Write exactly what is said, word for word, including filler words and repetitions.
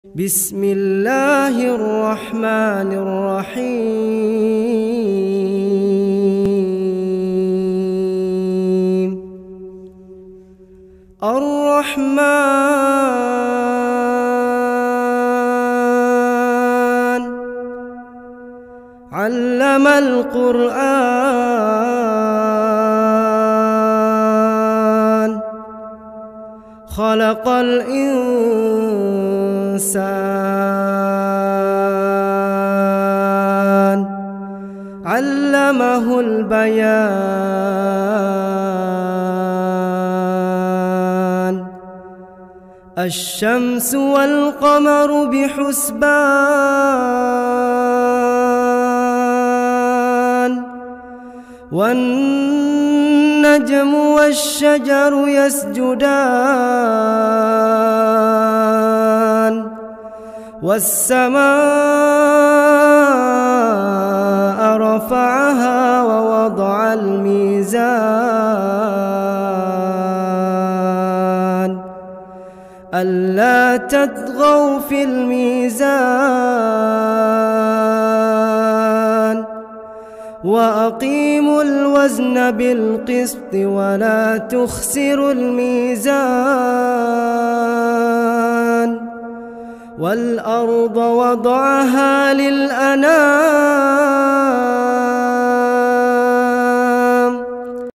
بسم الله الرحمن الرحيم. الرحمن علم القرآن خلق الإنسان علمه البيان. الشمس والقمر بحسبان والنجم والشجر يسجدان والسماء رفعها ووضع الميزان ألا تطغوا في الميزان وأقيموا الوزن بالقسط ولا تخسروا الميزان. والأرض وضعها للأنام